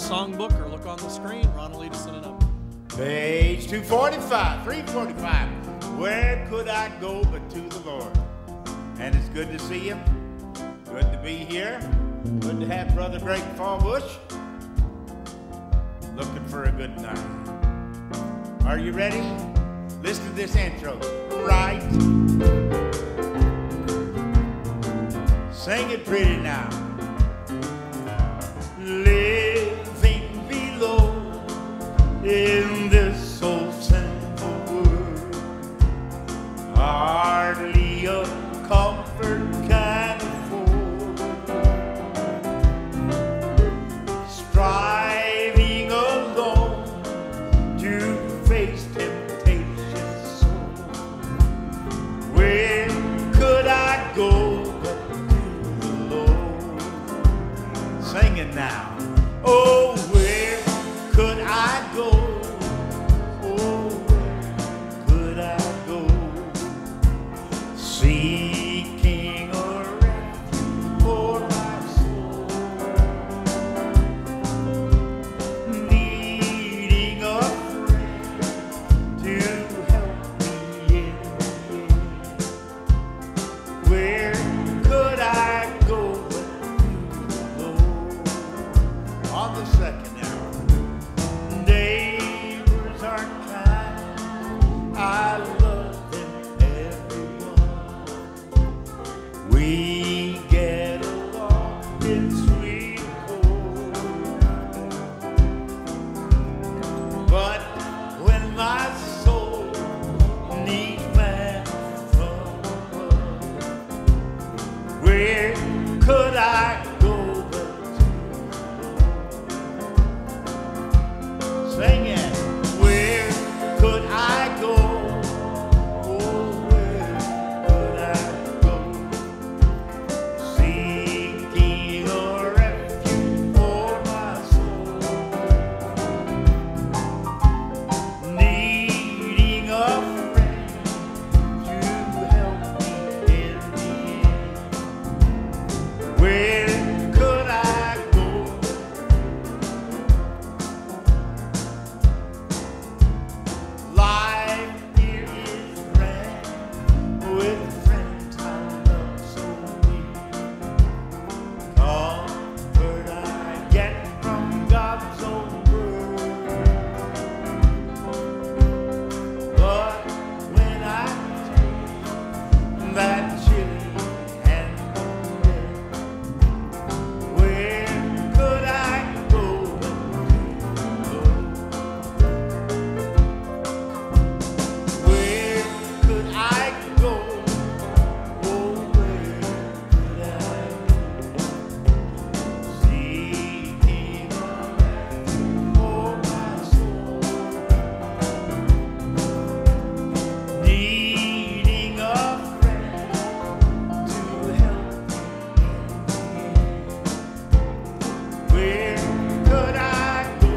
songbook or look on the screen. Ron will lead us in a number. Page 245, 345. Where could I go but to the Lord? And it's good to see you. Good to be here. Good to have Brother Greg Fawbush. Looking for a good night. Are you ready? Listen to this intro. Right. Sing it pretty now. Living below in this old sinful world, hardly a comfort can afford. Striving alone to face temptation so. Where could I go but to the Lord? Sing it now. Oh, where could I go? Oh, where could I go? Seeking a refuge for my soul, needing a friend to help me in the end. Where could I go but to the Lord? On the second hour. Neighbors aren't kind, I love them everyone. We get along in sweet accord. But when my soul needs man from above, where could I go but to the Lord? Sing it. Where could I go? Oh, where could I go? Seeking a refuge for my soul, needing a friend to help me in the end. Where could I go? Life here is grand with friends I love so dear. Comfort I get from God's own word. But when I take that chilly hand of death, where could I go but to the Lord? Where could I go? Oh, where could I go? Seeking a refuge for my soul, needing a friend to help me in the end. Where could I go?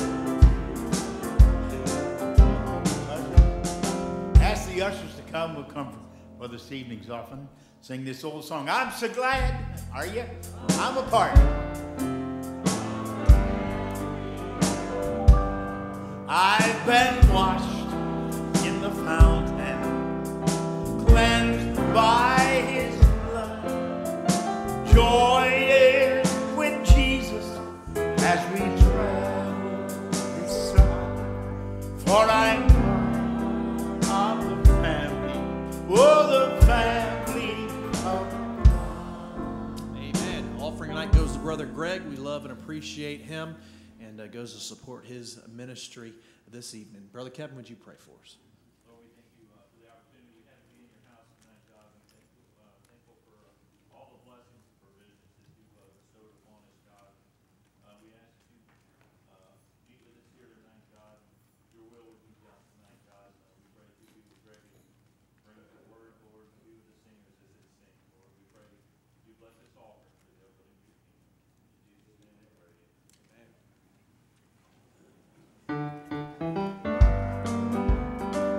Ask the ushers to come. We'll come for this evening's offering. Sing this old song. I'm so glad. Are you? I'm a part. I've been washed in the fountain, cleansed by His blood. Joy is with Jesus as we travel this side. For I'm of the family, oh, the family of God. Amen. Offering tonight goes to Brother Greg. We love and appreciate him, and goes to support his ministry this evening. Brother Kevin, would you pray for us? Lord, we thank you for the opportunity we had to be in your house tonight, God. And thankful for all the blessings and provisions that you bestowed upon us, God. We ask that you meet with us here tonight, God. Your will would be done tonight, God. We pray that you be with Greg and bring up the word, Lord, and be with the singers as they sing, Lord. We pray you bless us all for the opening of your kingdom. In Jesus' name we pray. Amen.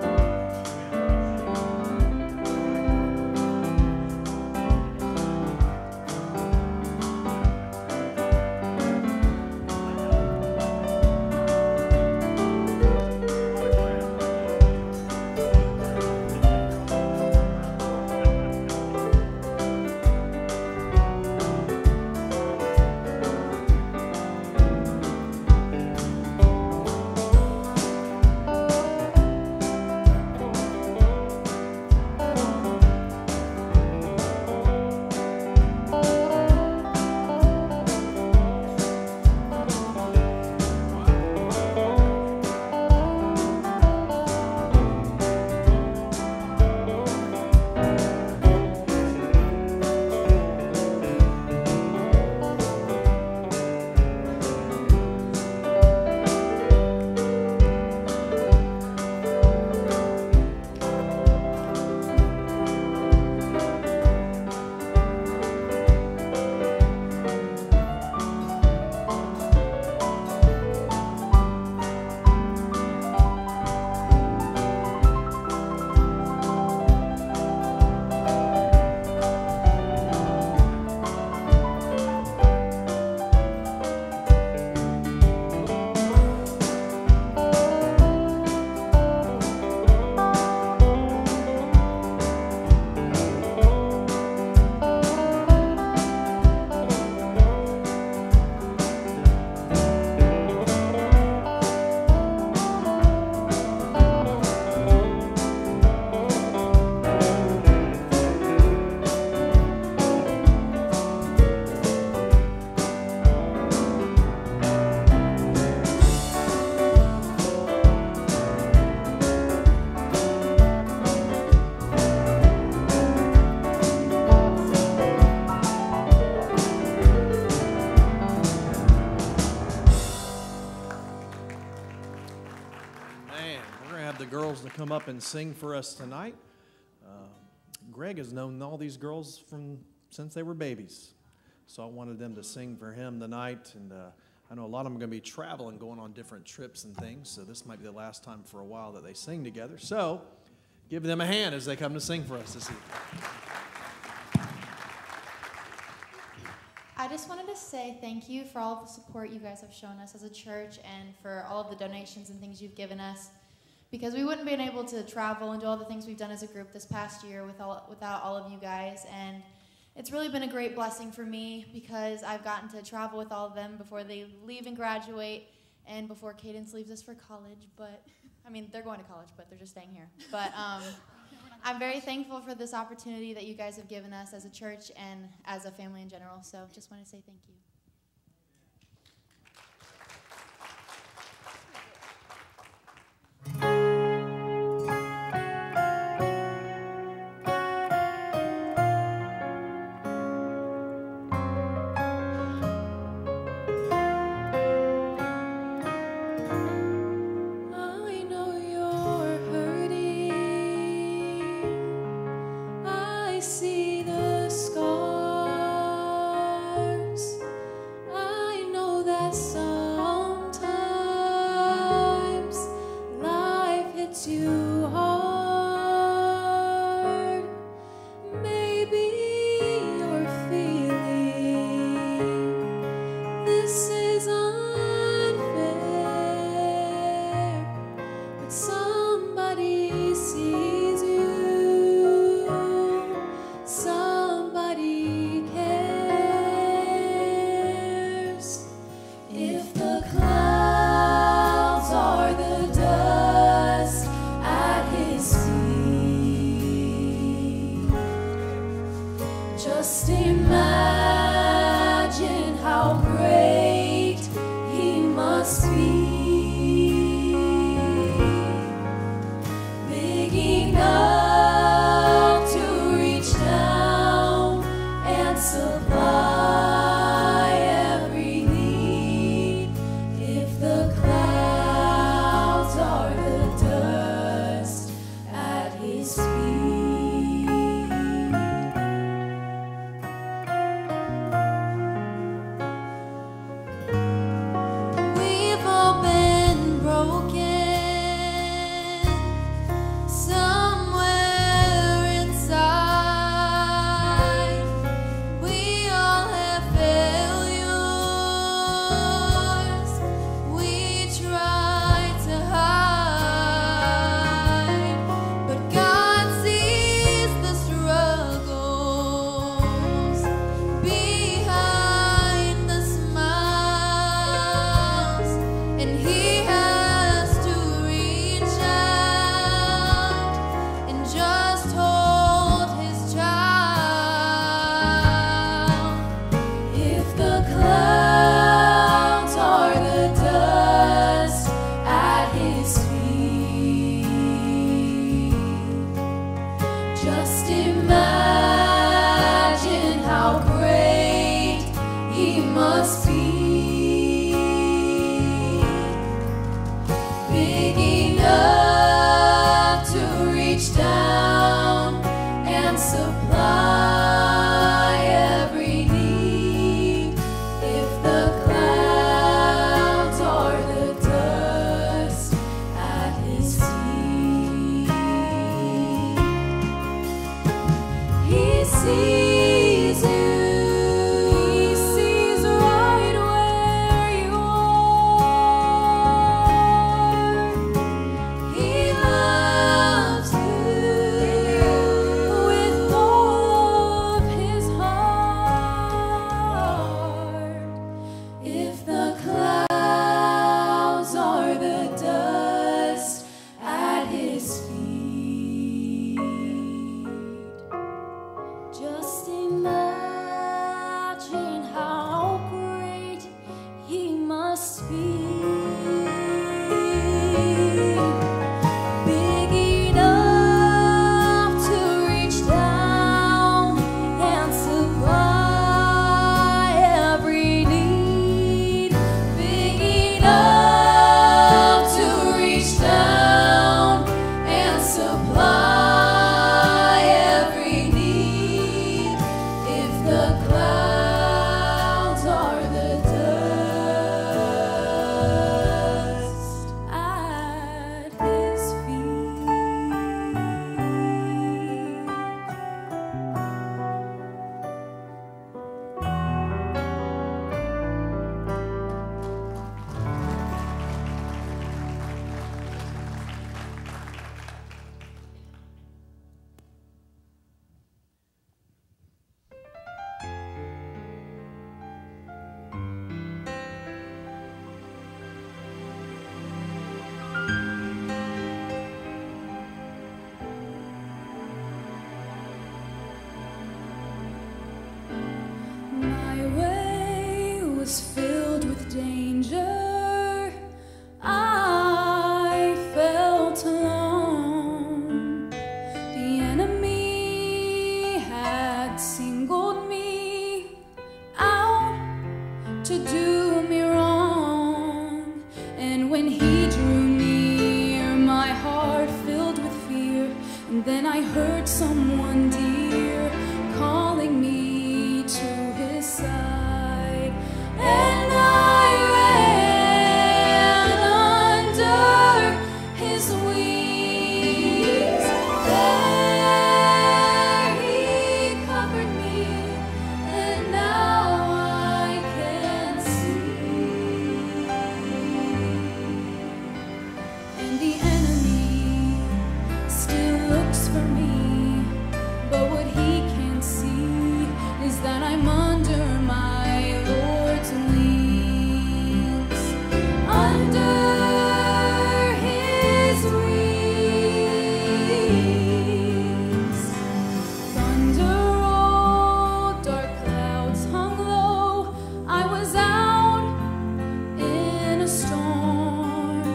hand. We're going to have the girls to come up and sing for us tonight. Greg has known all these girls since they were babies. So I wanted them to sing for him tonight. And I know a lot of them are going to be traveling, going on different trips and things. So this might be the last time for a while that they sing together. So give them a hand as they come to sing for us this evening. I just wanted to say thank you for all of the support you guys have shown us as a church and for all of the donations and things you've given us, because we wouldn't have been able to travel and do all the things we've done as a group this past year without all of you guys. And it's really been a great blessing for me because I've gotten to travel with all of them before they leave and graduate and before Cadence leaves us for college. But, I mean, they're going to college, but they're just staying here. But I'm very thankful for this opportunity that you guys have given us as a church and as a family in general. So just want to say thank you. Just And then I heard someone dear calling me to his side, and I ran under his wings. There he covered me, and now I can see. And the enemy still looks for me, but what he can't see is that I'm under my Lord's wings, under his wings. Thunder rolled, dark clouds hung low. I was out in a storm,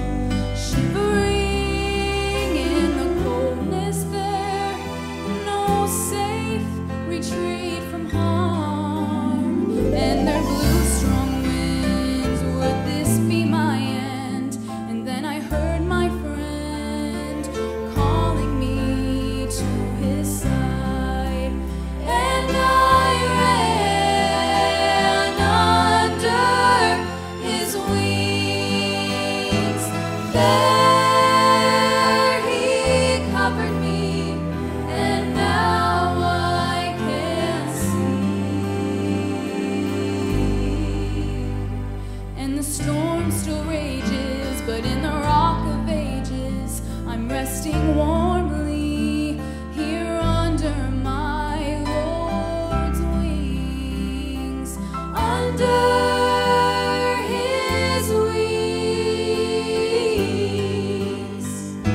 shivering in the coldness there, no safe retreat from harm. And there blew strong winds, would this be my end? And then I heard my friend calling me to his side, and I ran under his wings. There he covered me, and now I can see. And the storm still rages, but in the rock of ages, I'm resting warmly here under my Lord's wings, under his wings.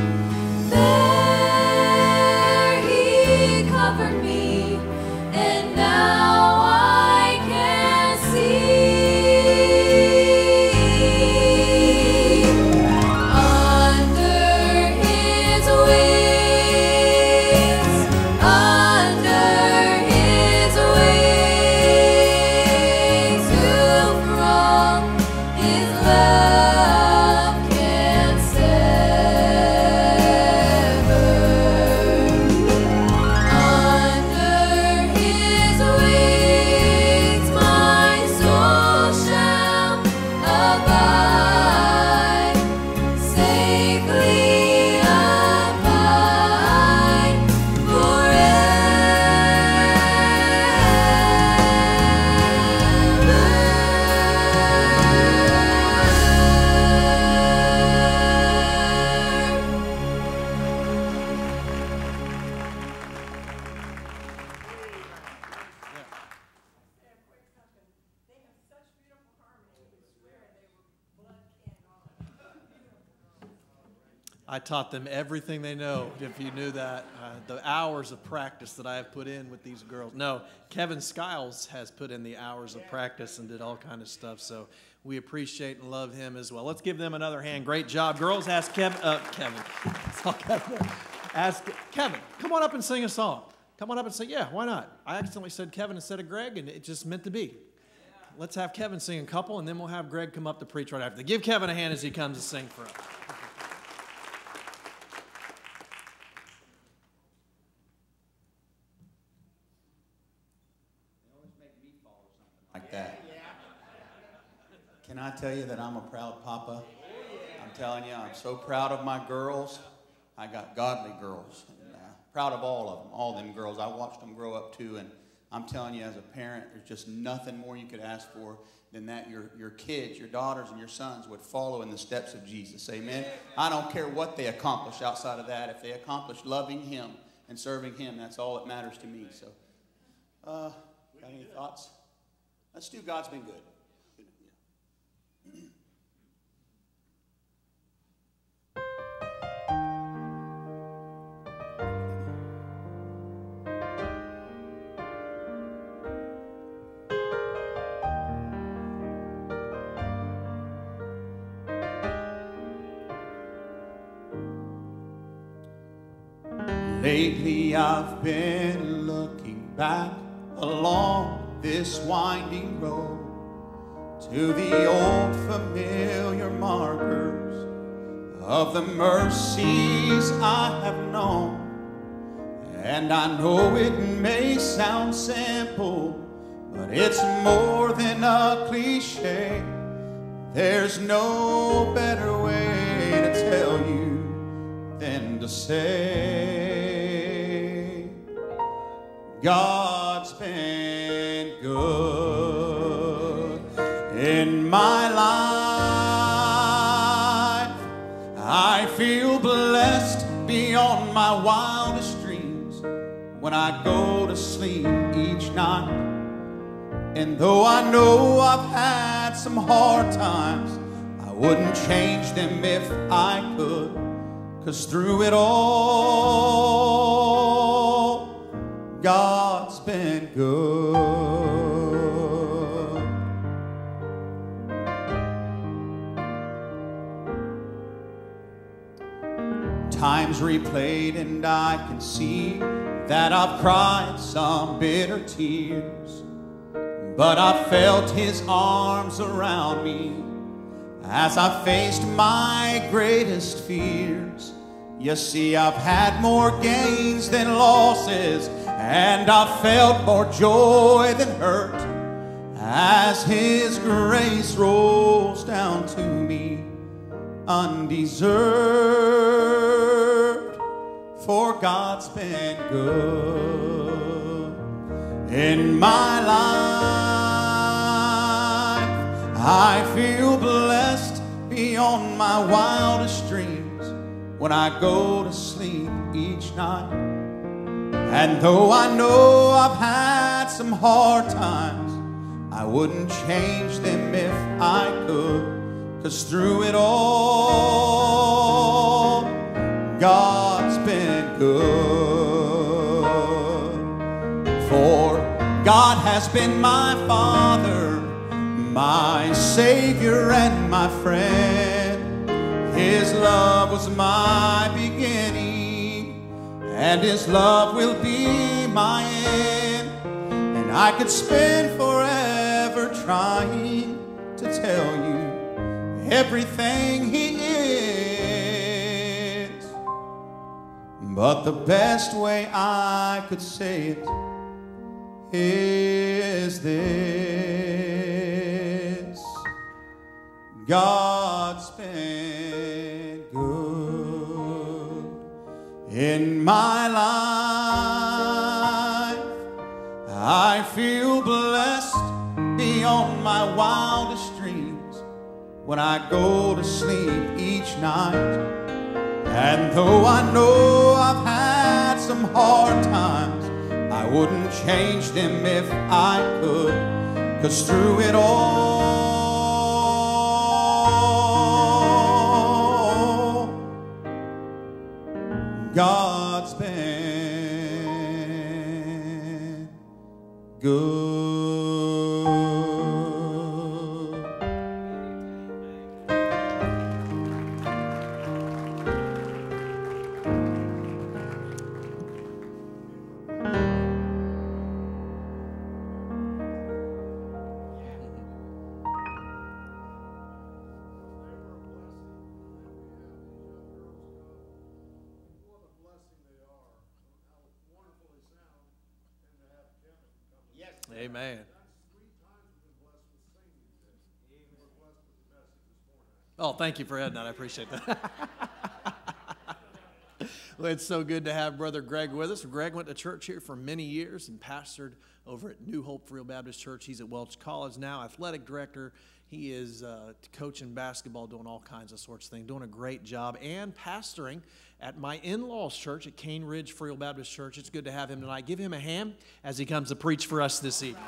There he covered me, and now I can see. Under his wings, under his wings, who from his love can sever. Under his wings, my soul shall abide, safely abide forever. I taught them everything they know, if you knew that. The hours of practice that I have put in with these girls. No, Kevin Skiles has put in the hours of practice and did all kind of stuff, so we appreciate and love him as well. Let's give them another hand. Great job. Girls, ask Kevin. It's all Kevin. Ask Kevin, come on up and sing a song. Come on up and sing. Yeah, why not? I accidentally said Kevin instead of Greg, and it just meant to be. Let's have Kevin sing a couple, and then we'll have Greg come up to preach right after. Give Kevin a hand as he comes to sing for us. Like that. Can I tell you that I'm a proud papa? I'm telling you, I'm so proud of my girls. I got godly girls. And, proud of all of them, all them girls. I watched them grow up too, and I'm telling you, as a parent, there's just nothing more you could ask for than that your kids, your daughters, and your sons would follow in the steps of Jesus. Amen? I don't care what they accomplish outside of that. If they accomplish loving Him and serving Him, that's all that matters to me. So, got any thoughts? Let's do God's Been Good. Lately I've been looking back along this winding road to the old familiar markers of the mercies I have known. And I know it may sound simple, but it's more than a cliche. There's no better way to tell you than to say, God's been good in my life. I feel blessed beyond my wildest dreams when I go to sleep each night. And though I know I've had some hard times, I wouldn't change them if I could. 'Cause through it all, God's been good. Times replayed and I can see that I've cried some bitter tears, but I felt His arms around me as I faced my greatest fears. You see, I've had more gains than losses, and I've felt more joy than hurt as His grace rolls down to me undeserved. For God's been good in my life. I feel blessed beyond my wildest dreams when I go to sleep each night. And though I know I've had some hard times, I wouldn't change them if I could. 'Cause through it all, God's been good. For God has been my Father, my Savior and my friend. His love was my beginning, and His love will be my end. And I could spend forever trying to tell you everything He is, but the best way I could say it is this: God's been good in my life. I feel blessed beyond my wildest dreams when I go to sleep each night. And though I know I've had some hard times, I wouldn't change them if I could. 'Cause through it all, God's been good. Amen. Oh, thank you for adding that. I appreciate that. Well, it's so good to have Brother Greg with us. Greg went to church here for many years and pastored over at New Hope Free Baptist Church. He's at Welch College now, athletic director. He is coaching basketball, doing all kinds of sorts of things, doing a great job, and pastoring at my in-laws' church at Cane Ridge Free Baptist Church. It's good to have him tonight. Give him a hand as he comes to preach for us this evening.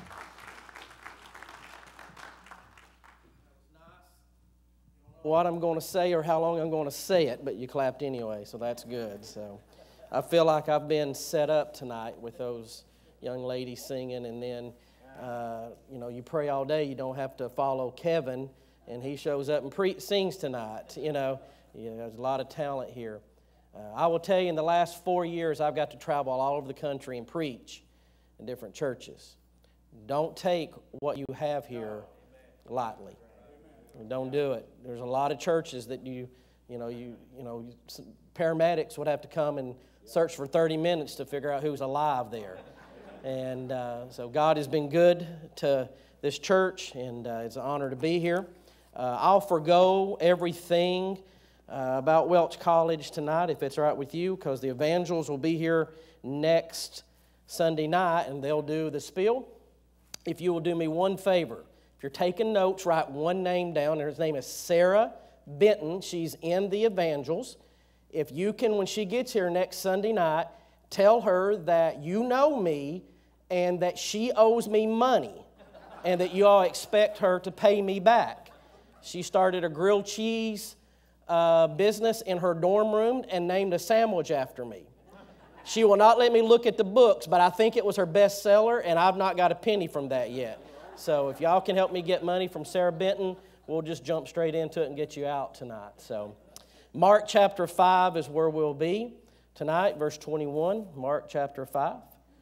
What I'm going to say or how long I'm going to say it, but you clapped anyway, so that's good. So I feel like I've been set up tonight with those young ladies singing, and then you pray all day. You don't have to follow Kevin, and he shows up and sings tonight. There's a lot of talent here. I will tell you, in the last 4 years, I've got to travel all over the country and preach in different churches. Don't take what you have here lightly. Don't do it. There's a lot of churches that you paramedics would have to come and search for 30 minutes to figure out who's alive there. And so God has been good to this church, and it's an honor to be here. I'll forego everything about Welch College tonight, if it's all right with you, because the evangels will be here next Sunday night, and they'll do the spiel. If you will do me one favor, if you're taking notes, write one name down. Her name is Sarah Benton. She's in the evangels. If you can, when she gets here next Sunday night, tell her that you know me and that she owes me money and that you all expect her to pay me back. She started a grilled cheese business in her dorm room and named a sandwich after me. She will not let me look at the books, but I think it was her best seller, and I've not got a penny from that yet. So if y'all can help me get money from Sarah Benton, we'll just jump straight into it and get you out tonight. So Mark chapter 5 is where we'll be tonight, verse 21, Mark chapter 5.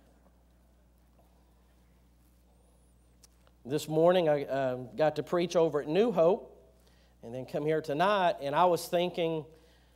This morning I got to preach over at New Hope and then come here tonight, and I was thinking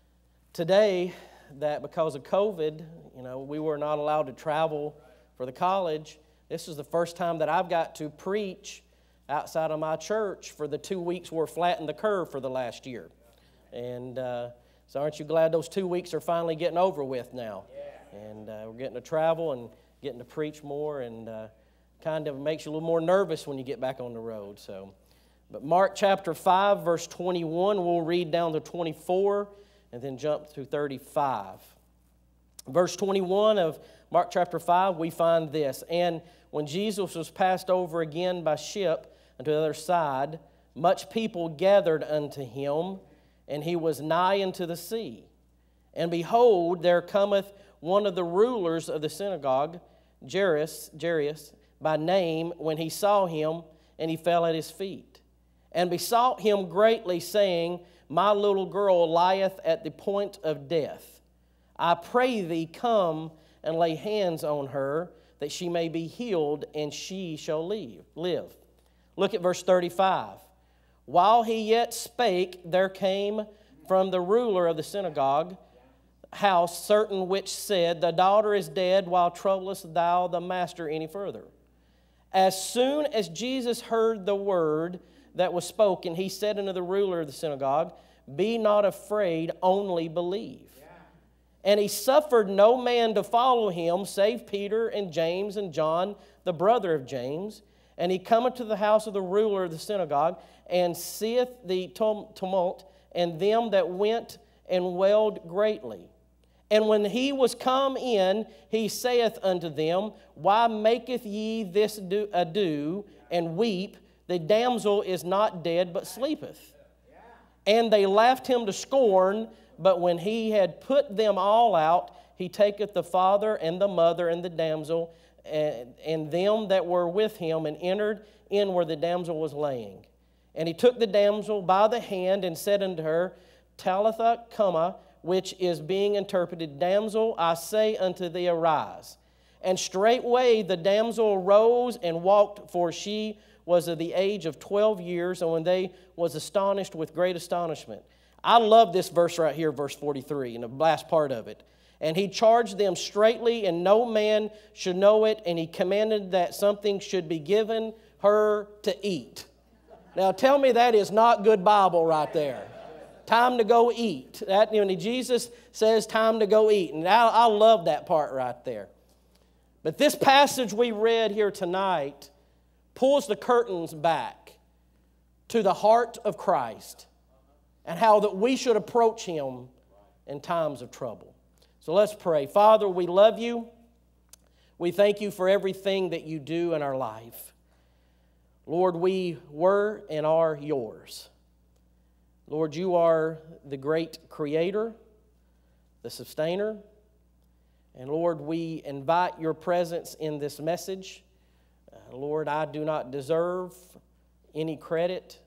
today that because of COVID, we were not allowed to travel for the college. This is the first time that I've got to preach outside of my church for the 2 weeks we're flattening the curve for the last year. And so aren't you glad those 2 weeks are finally getting over with now? And we're getting to travel and getting to preach more, and kind of makes you a little more nervous when you get back on the road. But Mark chapter 5, verse 21, we'll read down to 24 and then jump to 35. Verse 21 of Mark chapter 5, we find this: "And when Jesus was passed over again by ship unto the other side, much people gathered unto him, and he was nigh unto the sea. And behold, there cometh one of the rulers of the synagogue, Jairus by name, when he saw him, and he fell at his feet, and besought him greatly, saying, My little girl lieth at the point of death. I pray thee, come and lay hands on her, that she may be healed, and she shall live." Look at verse 35. "While he yet spake, there came from the ruler of the synagogue house certain which said, The daughter is dead, why troublest thou the master any further? As soon as Jesus heard the word that was spoken, he said unto the ruler of the synagogue, Be not afraid, only believe. And he suffered no man to follow him, save Peter and James and John, the brother of James. And he cometh to the house of the ruler of the synagogue, and seeth the tumult, and them that went and wailed greatly. And when he was come in, he saith unto them, Why maketh ye this ado, and weep? The damsel is not dead, but sleepeth. And they laughed him to scorn. But when he had put them all out, he taketh the father and the mother and the damsel and them that were with him, and entered in where the damsel was laying. And he took the damsel by the hand and said unto her, Talitha cumi, which is being interpreted, Damsel, I say unto thee, arise. And straightway the damsel arose and walked, for she was of the age of 12 years, and when they was astonished with great astonishment." I love this verse right here, verse 43, in the last part of it. "And he charged them straitly, and no man should know it, and he commanded that something should be given her to eat." Now tell me that is not good Bible right there. Time to go eat. That, Jesus says time to go eat, and I love that part right there. But this passage we read here tonight pulls the curtains back to the heart of Christ, and how that we should approach him in times of trouble. So let's pray. Father, we love you. We thank you for everything that you do in our life. Lord, we were and are yours. Lord, you are the great creator, the sustainer. And Lord, we invite your presence in this message. Lord, I do not deserve any credit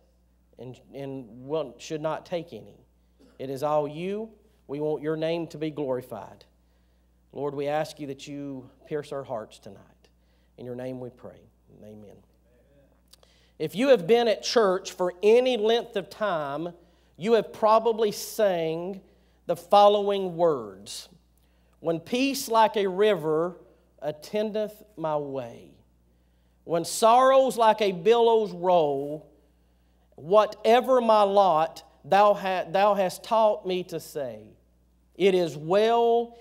and should not take any. It is all you. We want your name to be glorified. Lord, we ask you that you pierce our hearts tonight. In your name we pray. Amen. If you have been at church for any length of time, you have probably sang the following words. When peace like a river attendeth my way, when sorrows like a billows roll, whatever my lot, thou hast taught me to say, it is well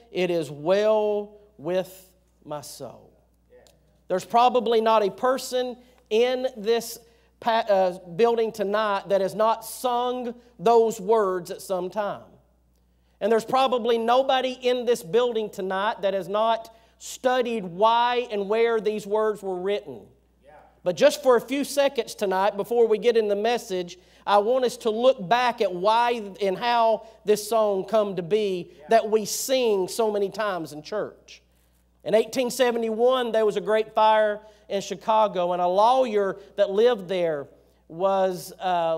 with my soul. There's probably not a person in this building tonight that has not sung those words at some time. And there's probably nobody in this building tonight that has not studied why and where these words were written. But just for a few seconds tonight, before we get in the message, I want us to look back at why and how this song come to be that we sing so many times in church. In 1871, there was a great fire in Chicago, and a lawyer that lived there was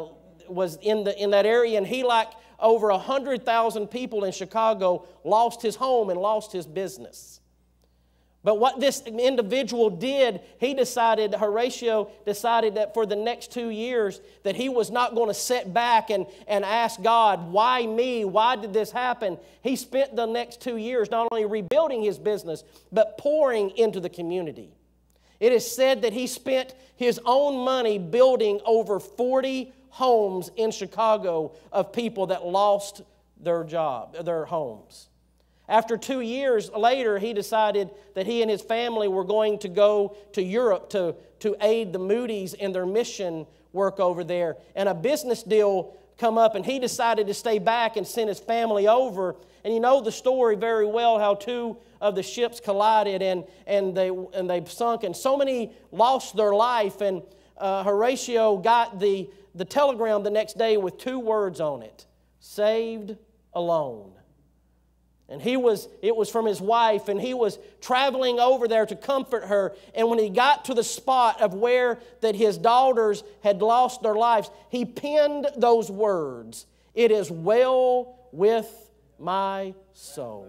in that area, and he, like over 100,000 people in Chicago, lost his home and lost his business. But what this individual did, Horatio decided that for the next 2 years that he was not going to sit back and ask God, why me? Why did this happen? He spent the next 2 years not only rebuilding his business, but pouring into the community. It is said that he spent his own money building over 40 homes in Chicago of people that lost their homes. After 2 years later, he decided that he and his family were going to go to Europe to aid the Moody's in their mission work over there. And a business deal come up, and he decided to stay back and send his family over. And you know the story very well, how two of the ships collided and they sunk, and so many lost their life. And Horatio got the telegram the next day with 2 words on it: saved alone. And it was from his wife, and he was traveling over there to comfort her. And when he got to the spot of where that his daughters had lost their lives, he penned those words, "It is well with my soul."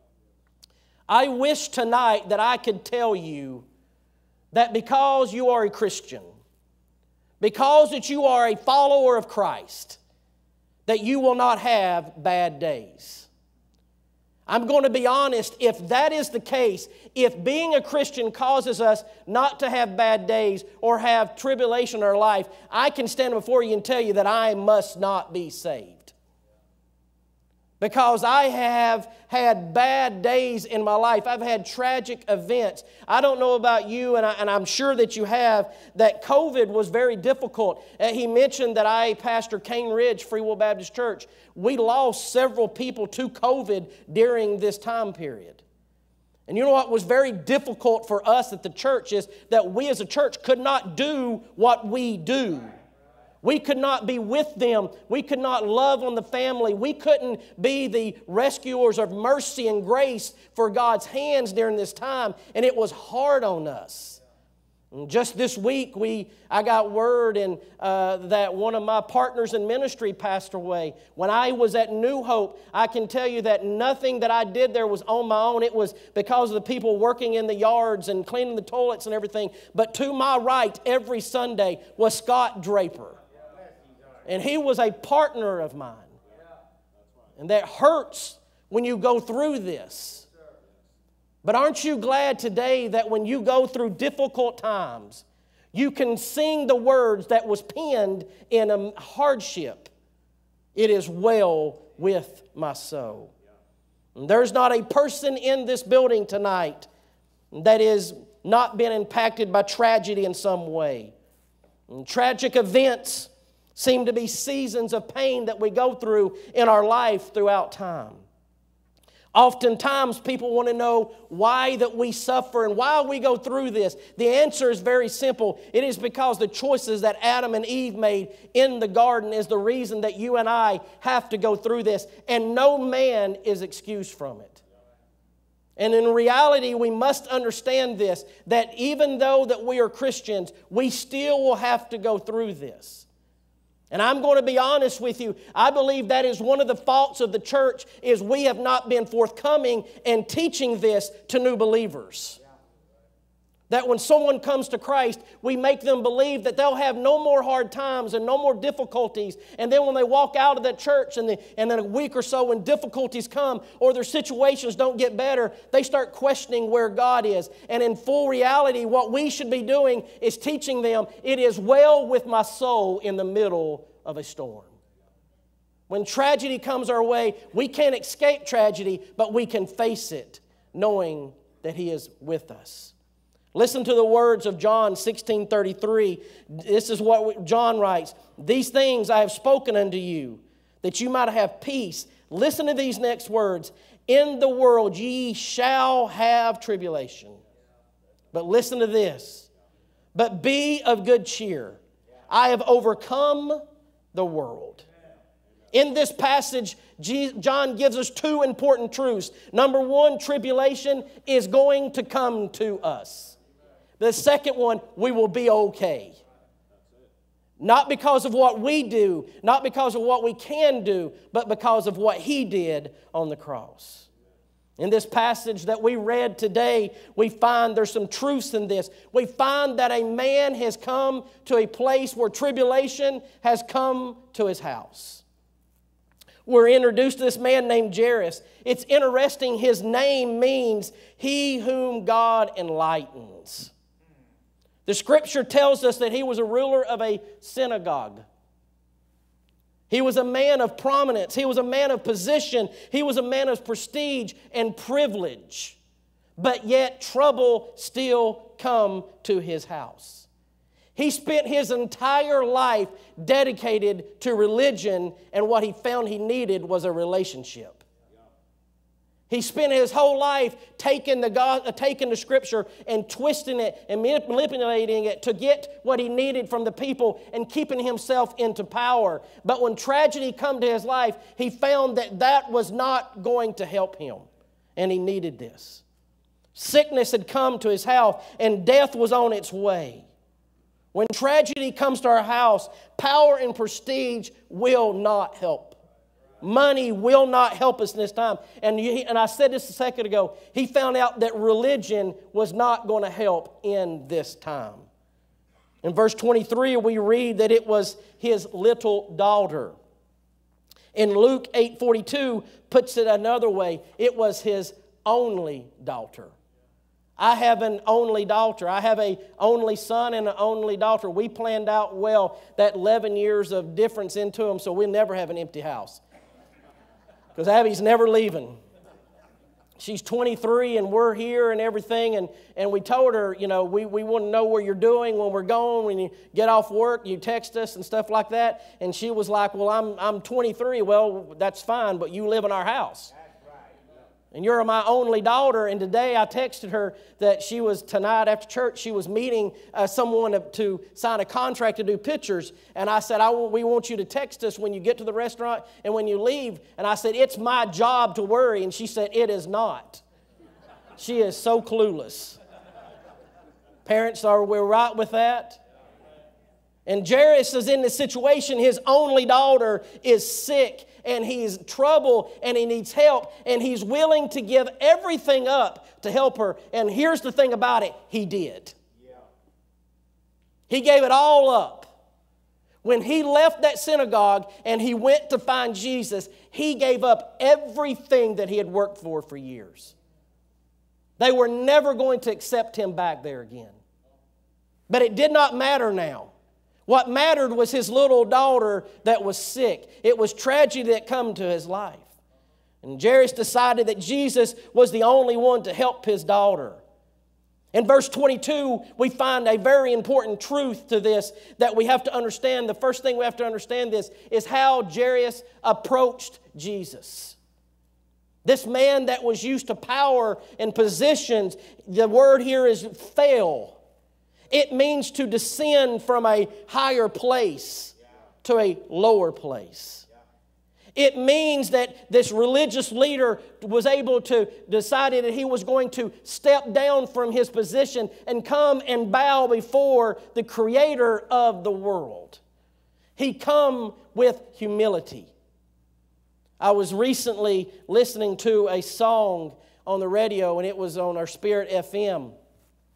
I wish tonight that I could tell you that because you are a Christian, because that you are a follower of Christ, that you will not have bad days. I'm going to be honest, if that is the case, if being a Christian causes us not to have bad days or have tribulation in our life, I can stand before you and tell you that I must not be saved. Because I have had bad days in my life. I've had tragic events. I don't know about you, and I'm sure that you have, that COVID was very difficult. He mentioned that pastor Cane Ridge, Free Will Baptist Church, we lost several people to COVID during this time period. And you know what was very difficult for us at the church is that we as a church could not do what we do. We could not be with them. We could not love on the family. We couldn't be the rescuers of mercy and grace for God's hands during this time. And it was hard on us. And just this week, I got word that one of my partners in ministry passed away. When I was at New Hope, I can tell you that nothing that I did there was on my own. It was because of the people working in the yards and cleaning the toilets and everything. But to my right every Sunday was Scott Draper. And he was a partner of mine. And that hurts when you go through this. But aren't you glad today that when you go through difficult times, you can sing the words that was penned in a hardship? It is well with my soul. And there's not a person in this building tonight that has not been impacted by tragedy in some way. And tragic events seem to be seasons of pain that we go through in our life throughout time. Oftentimes people want to know why that we suffer and why we go through this. The answer is very simple. It is because the choices that Adam and Eve made in the garden is the reason that you and I have to go through this. And no man is excused from it. And in reality, we must understand this, that even though that we are Christians, we still will have to go through this. And I'm going to be honest with you, I believe that is one of the faults of the church, is we have not been forthcoming and teaching this to new believers. That when someone comes to Christ, we make them believe that they'll have no more hard times and no more difficulties. And then when they walk out of that church and then a week or so when difficulties come or their situations don't get better, they start questioning where God is. And in full reality, what we should be doing is teaching them, it is well with my soul in the middle of a storm. When tragedy comes our way, we can't escape tragedy, but we can face it knowing that He is with us. Listen to the words of John 16:33. This is what John writes. These things I have spoken unto you, that you might have peace. Listen to these next words. In the world ye shall have tribulation. But listen to this. But be of good cheer. I have overcome the world. In this passage, John gives us two important truths. Number one, tribulation is going to come to us. The second one, we will be okay. Not because of what we do, not because of what we can do, but because of what He did on the cross. In this passage that we read today, we find there's some truths in this. We find that a man has come to a place where tribulation has come to his house. We're introduced to this man named Jairus. It's interesting, his name means he whom God enlightens. The Scripture tells us that he was a ruler of a synagogue. He was a man of prominence. He was a man of position. He was a man of prestige and privilege. But yet trouble still come to his house. He spent his entire life dedicated to religion, and what he found he needed was a relationship. He spent his whole life taking the Scripture and twisting it and manipulating it to get what he needed from the people and keeping himself into power. But when tragedy came to his life, he found that that was not going to help him, and he needed this. Sickness had come to his house, and death was on its way. When tragedy comes to our house, power and prestige will not help. Money will not help us in this time. And I said this a second ago. He found out that religion was not going to help in this time. In verse 23, we read that it was his little daughter. In Luke 8:42, puts it another way. It was his only daughter. I have an only daughter. I have an only son and an only daughter. We planned out well that 11 years of difference into them, so we'll never have an empty house. Because Abby's never leaving. She's 23 and we're here and everything. And we told her, you know, we want to know where you're doing when we're going. When you get off work, you text us and stuff like that. And she was like, well, I'm 23. Well, that's fine, but you live in our house. And you're my only daughter. And today I texted her that she was, tonight after church, she was meeting someone to sign a contract to do pictures. And I said, we want you to text us when you get to the restaurant and when you leave. And I said, it's my job to worry. And she said, it is not. She is so clueless. Parents, we're right with that? And Jairus is in this situation. His only daughter is sick. And he's in trouble and he needs help, and he's willing to give everything up to help her. And here's the thing about it, he did. He gave it all up. When he left that synagogue and he went to find Jesus, he gave up everything that he had worked for years. They were never going to accept him back there again. But it did not matter now. What mattered was his little daughter that was sick. It was tragedy that come to his life. And Jairus decided that Jesus was the only one to help his daughter. In verse 22, we find a very important truth to this that we have to understand. The first thing we have to understand this is how Jairus approached Jesus. This man that was used to power and positions, the word here is fell. It means to descend from a higher place to a lower place. It means that this religious leader was able to decide that he was going to step down from his position and come and bow before the Creator of the world. He come with humility. I was recently listening to a song on the radio, and it was on our Spirit FM.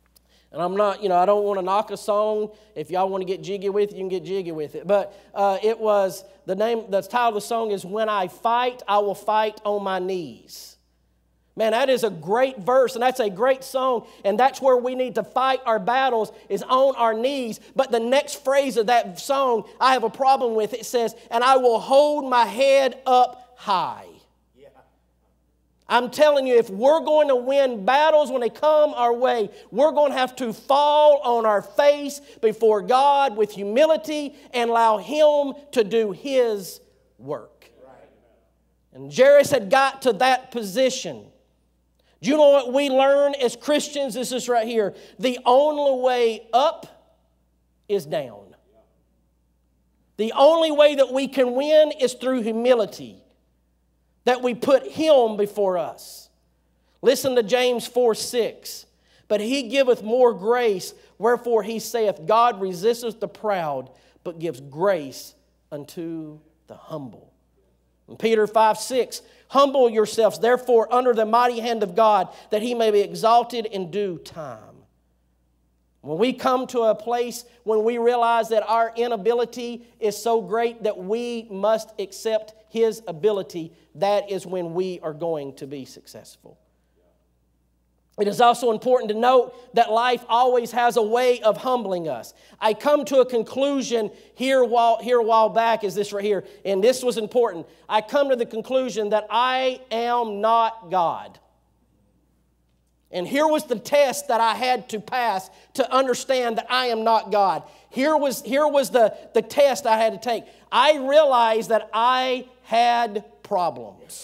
And I'm not, I don't want to knock a song. If y'all want to get jiggy with it, you can get jiggy with it. But the title of the song is When I Fight, I Will Fight on My Knees. Man, that is a great verse, and that's a great song, and that's where we need to fight our battles, is on our knees. But the next phrase of that song, I have a problem with. It says, and I will hold my head up high. I'm telling you, if we're going to win battles when they come our way, we're going to have to fall on our face before God with humility and allow Him to do His work. And Jairus had got to that position. Do you know what we learn as Christians? This is right here. The only way up is down. The only way that we can win is through humility. That we put Him before us. Listen to James 4:6. But He giveth more grace, wherefore He saith, God resisteth the proud, but gives grace unto the humble. And Peter 5:6. Humble yourselves, therefore, under the mighty hand of God, that He may be exalted in due time. When we come to a place when we realize that our inability is so great that we must accept His ability, that is when we are going to be successful. It is also important to note that life always has a way of humbling us. I come to a conclusion here a while back, is this right here, and this was important. I come to the conclusion that I am not God. And here was the test that I had to pass to understand that I am not God. Here was the test I had to take. I realized that I had problems.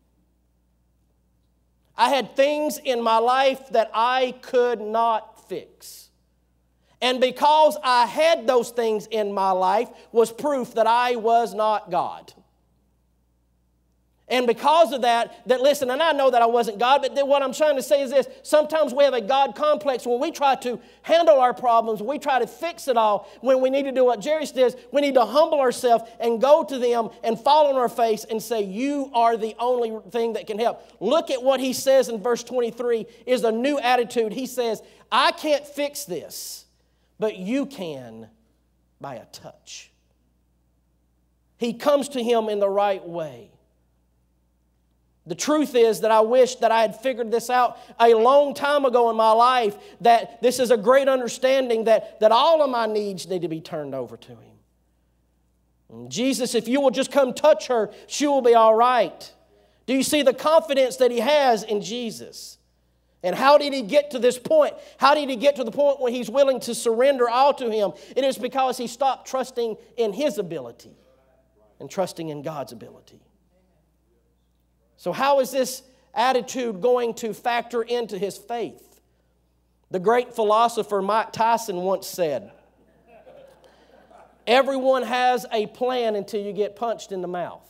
I had things in my life that I could not fix. And because I had those things in my life was proof that I was not God. And because of that, listen, and I know that I wasn't God, but what I'm trying to say is this. Sometimes we have a God complex when we try to handle our problems, we try to fix it all, when we need to do what Jairus did. We need to humble ourselves and go to them and fall on our face and say, you are the only thing that can help. Look at what he says in verse 23 is a new attitude. He says, I can't fix this, but you can by a touch. He comes to him in the right way. The truth is that I wish that I had figured this out a long time ago in my life, that this is a great understanding that all of my needs need to be turned over to Him. And Jesus, if you will just come touch her, she will be all right. Do you see the confidence that he has in Jesus? And how did he get to this point? How did he get to the point where he's willing to surrender all to Him? It is because he stopped trusting in his ability and trusting in God's ability. So how is this attitude going to factor into his faith? The great philosopher Mike Tyson once said, everyone has a plan until you get punched in the mouth.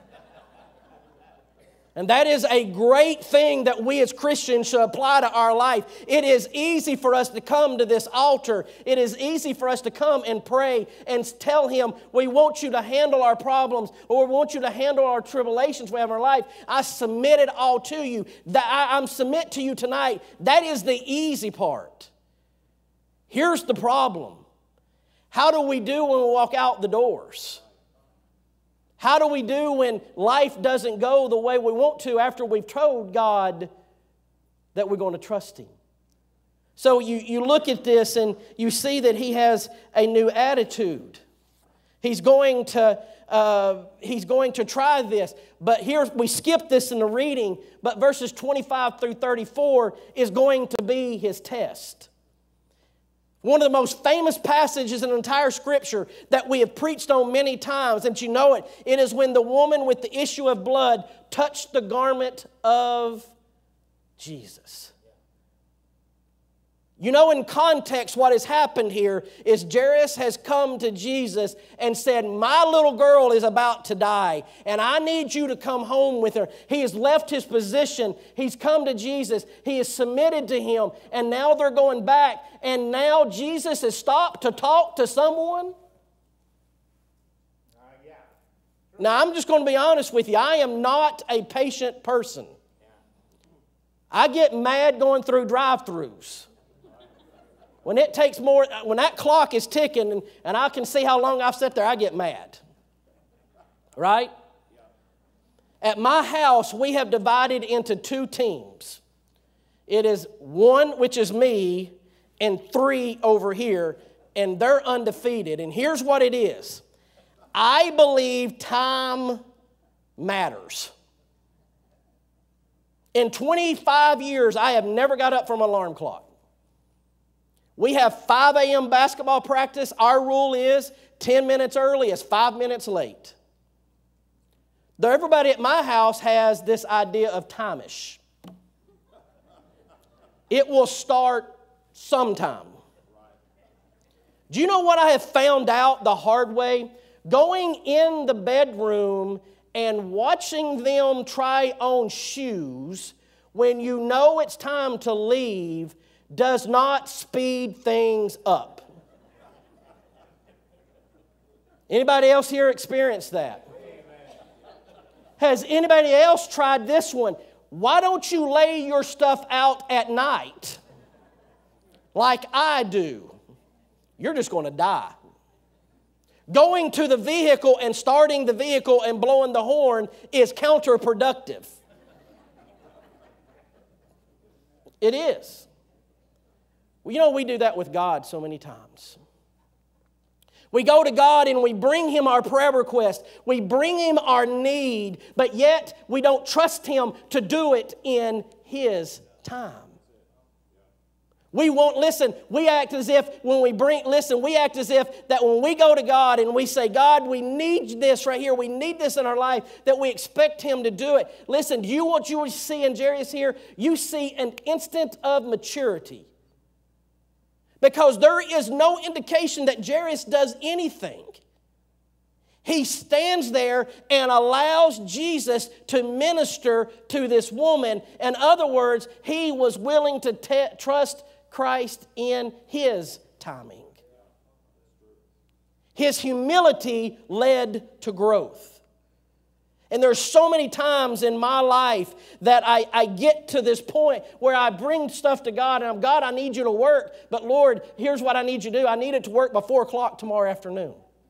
And that is a great thing that we as Christians should apply to our life. It is easy for us to come to this altar. It is easy for us to come and pray and tell Him, we want you to handle our problems, or we want you to handle our tribulations we have in our life. I submit it all to you. I'm submit to you tonight. That is the easy part. Here's the problem. How do we do when we walk out the doors? How do we do when life doesn't go the way we want to after we've told God that we're going to trust Him? So you look at this and you see that he has a new attitude. He's going to try this. But here we skip this in the reading, but verses 25 through 34 is going to be his test. One of the most famous passages in the entire Scripture that we have preached on many times, and you know it, it is when the woman with the issue of blood touched the garment of Jesus. You know, in context, what has happened here is Jairus has come to Jesus and said, my little girl is about to die, and I need you to come home with her. He has left his position. He's come to Jesus. He is submitted to Him, and now they're going back, and now Jesus has stopped to talk to someone. Now, I'm just going to be honest with you. I am not a patient person. I get mad going through drive-thrus. When it takes more, when that clock is ticking and I can see how long I've sat there, I get mad. Right? At my house, we have divided into 2 teams. It is 1, which is me, and 3 over here, and they're undefeated. And here's what it is. I believe time matters. In 25 years, I have never got up from an alarm clock. We have 5 a.m. basketball practice. Our rule is 10 minutes early is 5 minutes late. Though everybody at my house has this idea of time-ish. It will start sometime. Do you know what I have found out the hard way? Going in the bedroom and watching them try on shoes when you know it's time to leave does not speed things up. Anybody else here experienced that? Has anybody else tried this one? Why don't you lay your stuff out at night like I do? You're just going to die. Going to the vehicle and starting the vehicle and blowing the horn is counterproductive. It is. Well, you know, we do that with God so many times. We go to God and we bring Him our prayer request. We bring Him our need, but yet we don't trust Him to do it in His time. We won't listen. We act as if when we we act as if that when we go to God and we say, God, we need this right here. We need this in our life, that we expect Him to do it. Listen, what you see in Jairus here? You see an instant of maturity. Because there is no indication that Jairus does anything. He stands there and allows Jesus to minister to this woman. In other words, he was willing to trust Christ in His timing. His humility led to growth. And there's so many times in my life that I get to this point where I bring stuff to God and I'm, God, I need you to work. But Lord, here's what I need you to do. I need it to work by 4 o'clock tomorrow afternoon.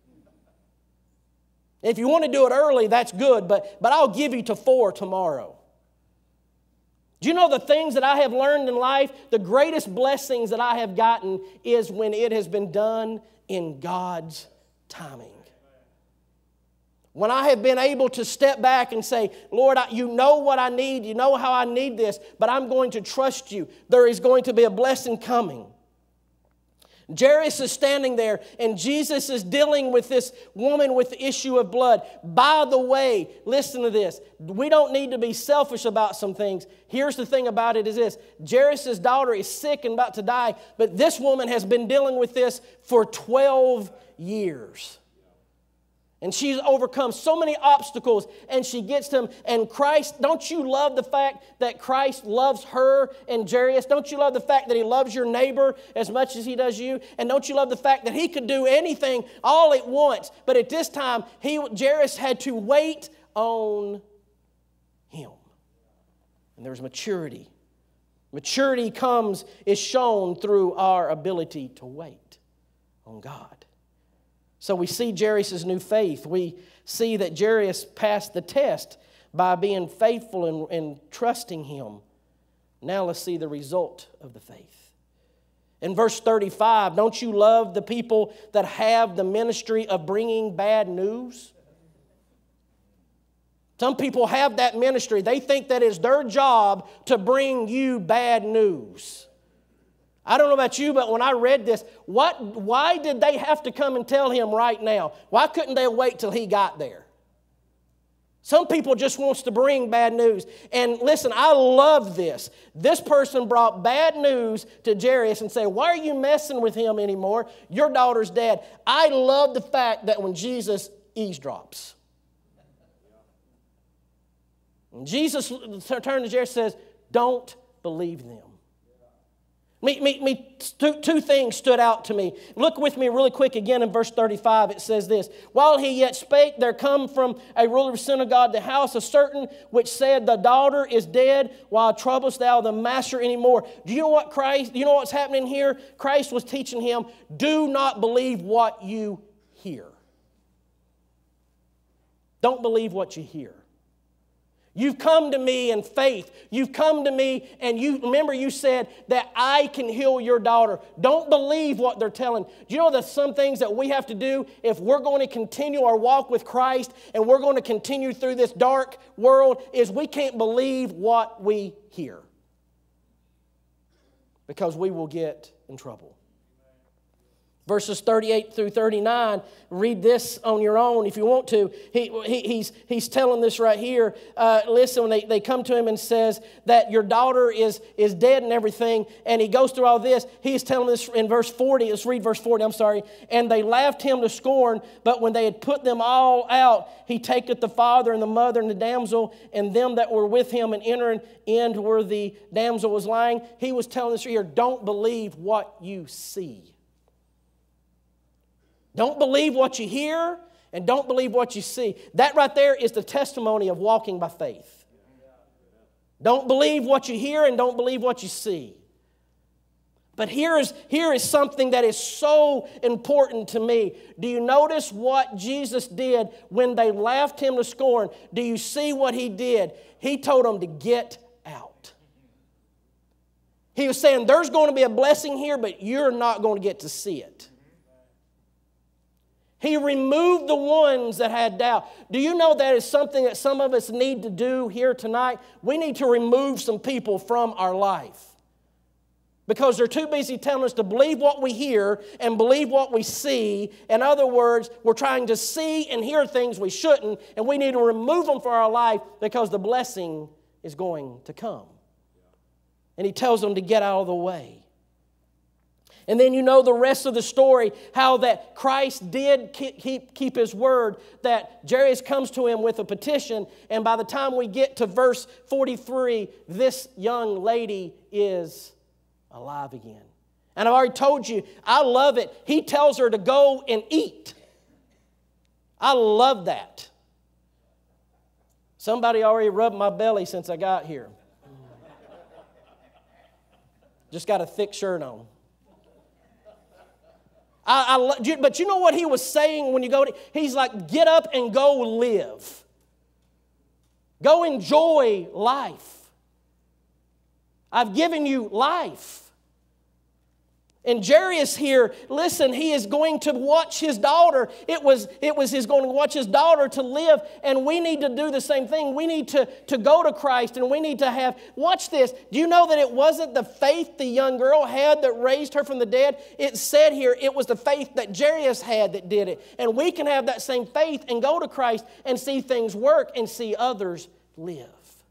If you want to do it early, that's good, but I'll give you to 4 tomorrow. Do you know the things that I have learned in life? The greatest blessings that I have gotten is when it has been done in God's timing. When I have been able to step back and say, Lord, you know what I need. You know how I need this, but I'm going to trust you. There is going to be a blessing coming. Jairus is standing there, and Jesus is dealing with this woman with the issue of blood. By the way, listen to this. We don't need to be selfish about some things. Here's the thing about it is this. Jairus' daughter is sick and about to die, but this woman has been dealing with this for 12 years. And she's overcome so many obstacles, and she gets to him. And Christ, don't you love the fact that Christ loves her and Jairus? Don't you love the fact that He loves your neighbor as much as He does you? And don't you love the fact that He could do anything all at once? But at this time, Jairus had to wait on Him. And there's maturity. Maturity is shown through our ability to wait on God. So we see Jairus' new faith. We see that Jairus passed the test by being faithful and trusting Him. Now let's see the result of the faith. In verse 35, don't you love the people that have the ministry of bringing bad news? Some people have that ministry. They think that it's their job to bring you bad news. I don't know about you, but when I read this, why did they have to come and tell him right now? Why couldn't they wait till he got there? Some people just wants to bring bad news. And listen, I love this. This person brought bad news to Jairus and said, why are you messing with him anymore? Your daughter's dead. I love the fact that when Jesus eavesdrops. And Jesus turned to Jairus and says, don't believe them. Two things stood out to me. Look with me really quick again in verse 35. It says this: while he yet spake, there come from a ruler of the synagogue the house a certain which said, the daughter is dead, why troublest thou the master anymore? Do you know what's happening here? Christ was teaching him, do not believe what you hear. Don't believe what you hear. You've come to me in faith. You've come to me and you said that I can heal your daughter. Don't believe what they're telling. Do you know there's some things that we have to do if we're going to continue our walk with Christ and we're going to continue through this dark world, is we can't believe what we hear, because we will get in trouble. Verses 38 through 39, read this on your own if you want to. He's telling this right here. Listen, when they come to him and says that your daughter is dead and everything, and he goes through all this, he's telling this in verse 40. Let's read verse 40, I'm sorry. And they laughed him to scorn, but when they had put them all out, he taketh the father and the mother and the damsel and them that were with him, and entering in where the damsel was lying. He was telling us here, don't believe what you see. Don't believe what you hear, and don't believe what you see. That right there is the testimony of walking by faith. Don't believe what you hear, and don't believe what you see. But here is something that is so important to me. Do you notice what Jesus did when they laughed him to scorn? Do you see what he did? He told them to get out. He was saying, there's going to be a blessing here, but you're not going to get to see it. He removed the ones that had doubt. Do you know that is something that some of us need to do here tonight? We need to remove some people from our life, because they're too busy telling us to believe what we hear and believe what we see. In other words, we're trying to see and hear things we shouldn't, and we need to remove them from our life because the blessing is going to come. And he tells them to get out of the way. And then you know the rest of the story, how that Christ did keep his word, that Jairus comes to him with a petition, and by the time we get to verse 43, this young lady is alive again. And I've already told you, I love it. He tells her to go and eat. I love that. Somebody already rubbed my belly since I got here. Just got a thick shirt on. But you know what he was saying when you go to, he's like, get up and go live. Go enjoy life. I've given you life. And Jairus here, listen, he is going to watch his daughter. It was he's going to watch his daughter to live, and we need to do the same thing. We need to go to Christ, and we need to have, watch this. Do you know that it wasn't the faith the young girl had that raised her from the dead? It said here, it was the faith that Jairus had that did it. And we can have that same faith and go to Christ and see things work and see others live.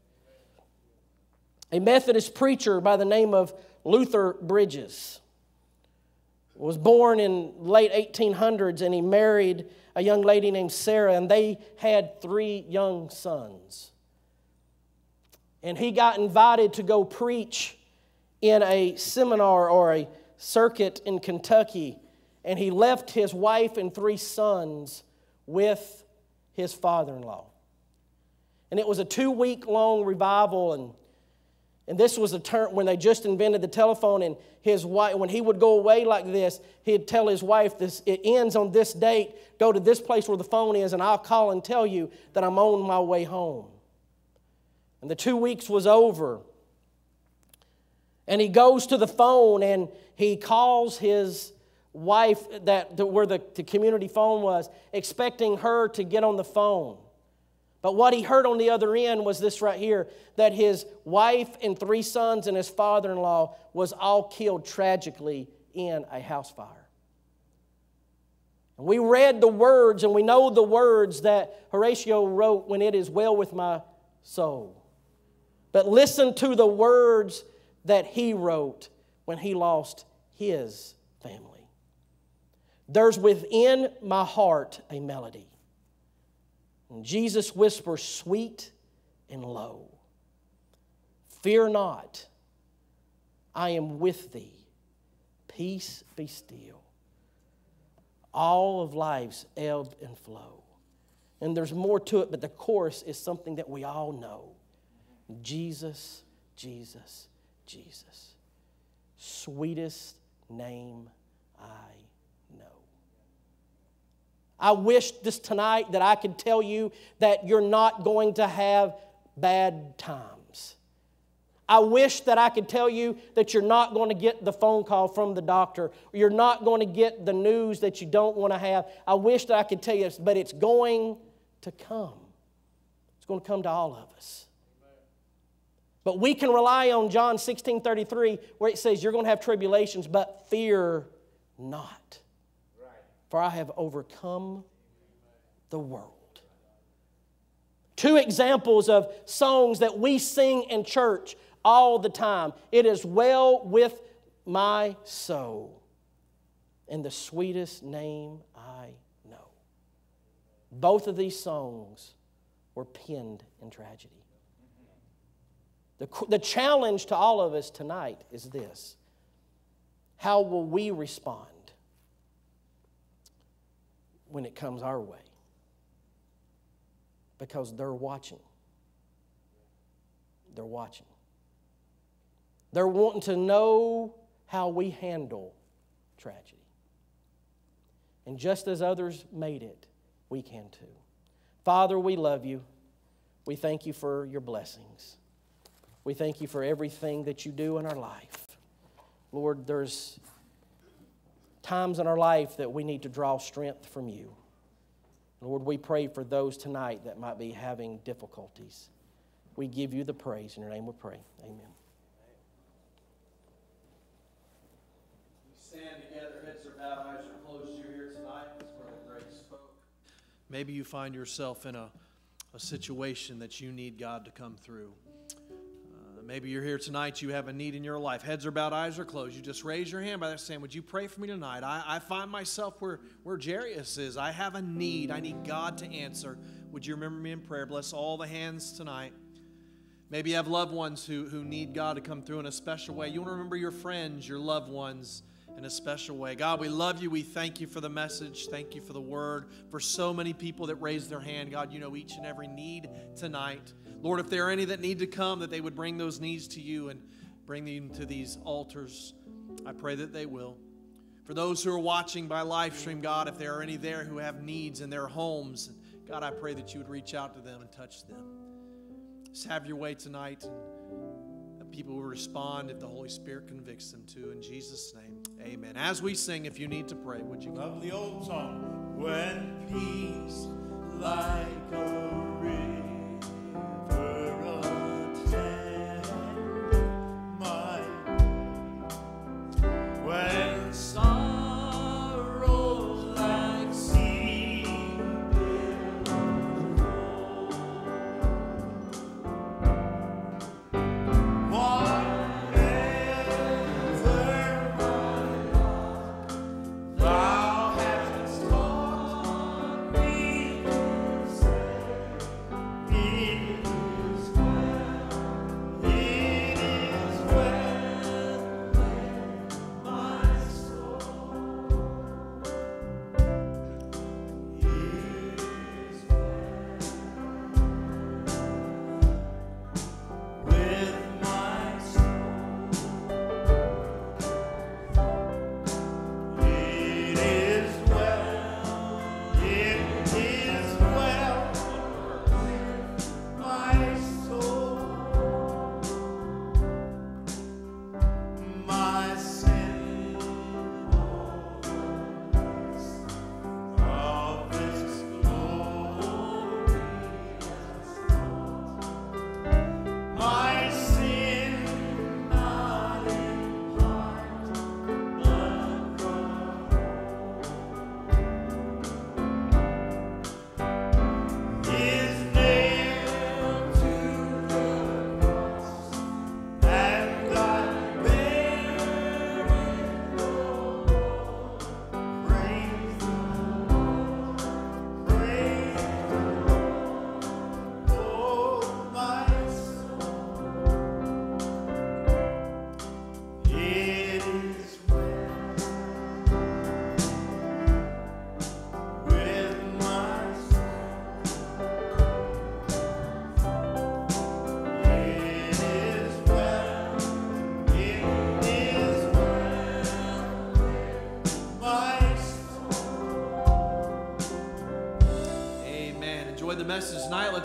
A Methodist preacher by the name of Luther Bridges was born in late 1800s, and he married a young lady named Sarah, and they had 3 young sons. And he got invited to go preach in a seminar or a circuit in Kentucky, and he left his wife and 3 sons with his father-in-law. And it was a 2-week-long revival, and this was a term when they just invented the telephone, and his wife, when he would go away like this, he'd tell his wife, "This it ends on this date, go to this place where the phone is, and I'll call and tell you that I'm on my way home." And the 2 weeks was over. And he goes to the phone, and he calls his wife where the community phone was, expecting her to get on the phone. But what he heard on the other end was this right here, that his wife and 3 sons and his father-in-law was all killed tragically in a house fire. And we read the words, and we know the words that Horatio wrote, "When it is well with my soul." But listen to the words that he wrote when he lost his family. "There's within my heart a melody. And Jesus whispers sweet and low, 'Fear not, I am with thee. peace be still. All of life's ebb and flow. And there's more to it, but the chorus is something that we all know. Jesus, Jesus, Jesus. Sweetest name I know. I wish this tonight that I could tell you that you're not going to have bad times. I wish that I could tell you that you're not going to get the phone call from the doctor, or you're not going to get the news that you don't want to have. I wish that I could tell you this, but it's going to come. It's going to come to all of us. But we can rely on John 16:33, where it says, you're going to have tribulations, but fear not. For I have overcome the world. Two examples of songs that we sing in church all the time. It is well with my soul, and the sweetest name I know. Both of these songs were penned in tragedy. The challenge to all of us tonight is this: how will we respond when it comes our way? Because they're watching. They're watching. They're wanting to know how we handle tragedy. And just as others made it, we can too. Father, we love you. We thank you for your blessings. We thank you for everything that you do in our life. Lord, there's times in our life that we need to draw strength from you. Lord, we pray for those tonight that might be having difficulties. We give you the praise. In your name we pray. Amen. We stand together, heads are bowed, eyes are closed. You're here tonight. That's where the Greg spoke. Maybe you find yourself in a situation that you need God to come through. Maybe you're here tonight, you have a need in your life. Heads are bowed, eyes are closed. You just raise your hand by that saying, would you pray for me tonight? I find myself where Jairus is. I have a need. I need God to answer. Would you remember me in prayer? Bless all the hands tonight. Maybe you have loved ones who need God to come through in a special way. You want to remember your friends, your loved ones in a special way. God, we love you. We thank you for the message. Thank you for the word. For so many people that raised their hand, God, you know each and every need tonight. Lord, if there are any that need to come, that they would bring those needs to you and bring them to these altars. I pray that they will. For those who are watching by live stream, God, if there are any there who have needs in their homes, God, I pray that you would reach out to them and touch them. Just have your way tonight, and that people will respond if the Holy Spirit convicts them to. In Jesus' name, amen. As we sing, if you need to pray, would you come? Love the old song. When peace like a river attends my when sorrows like sea billows roll, whatever my lot thou hast taught me to say.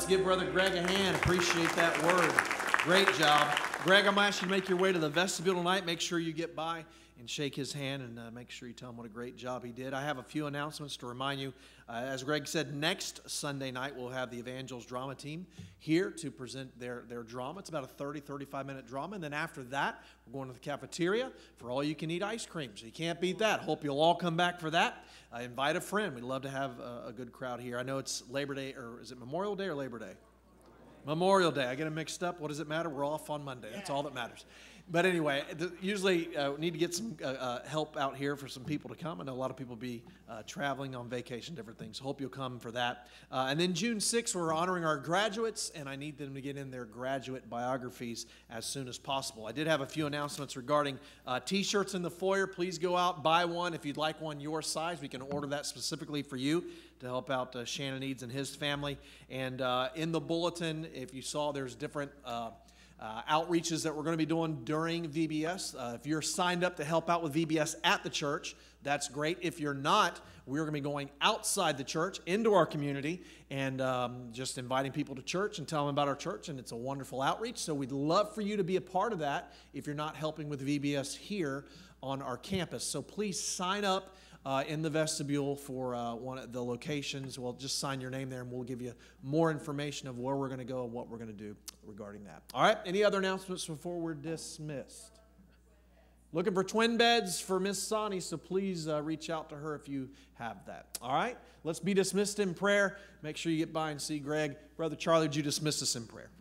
let's give Brother Greg a hand. Appreciate that word. Great job. Greg, I'm going to ask you to make your way to the vestibule tonight. Make sure you get by and shake his hand, and make sure you tell him what a great job he did. I have a few announcements to remind you. As Greg said, next Sunday night we'll have the Evangels drama team here to present their drama. It's about a 30-35-minute drama, and then after that we're going to the cafeteria for all-you-can-eat ice cream. So you can't beat that. Hope you'll all come back for that. Invite a friend. We'd love to have a good crowd here. I know it's Labor Day, or is it Memorial Day or Labor Day? Memorial Day. I get them mixed up. What does it matter? We're off on Monday. That's all that matters. But anyway, usually we need to get some help out here for some people to come. I know a lot of people be traveling on vacation, different things. Hope you'll come for that. And then June 6th, we're honoring our graduates, and I need them to get in their graduate biographies as soon as possible. I did have a few announcements regarding T-shirts in the foyer. Please go out, buy one. If you'd like one your size, we can order that specifically for you to help out Shannon Eads and his family. And in the bulletin, if you saw, there's different outreaches that we're going to be doing during VBS. If you're signed up to help out with VBS at the church, that's great. If you're not, we're going to be going outside the church into our community and just inviting people to church and telling them about our church, and it's a wonderful outreach. So we'd love for you to be a part of that if you're not helping with VBS here on our campus. So please sign up in the vestibule for one of the locations. Well, just sign your name there, and we'll give you more information of where we're going to go and what we're going to do regarding that. All right, any other announcements before we're dismissed? Looking for twin beds for Miss Sonny, so please reach out to her if you have that. All right, let's be dismissed in prayer. Make sure you get by and see Greg. Brother Charlie, would you dismiss us in prayer?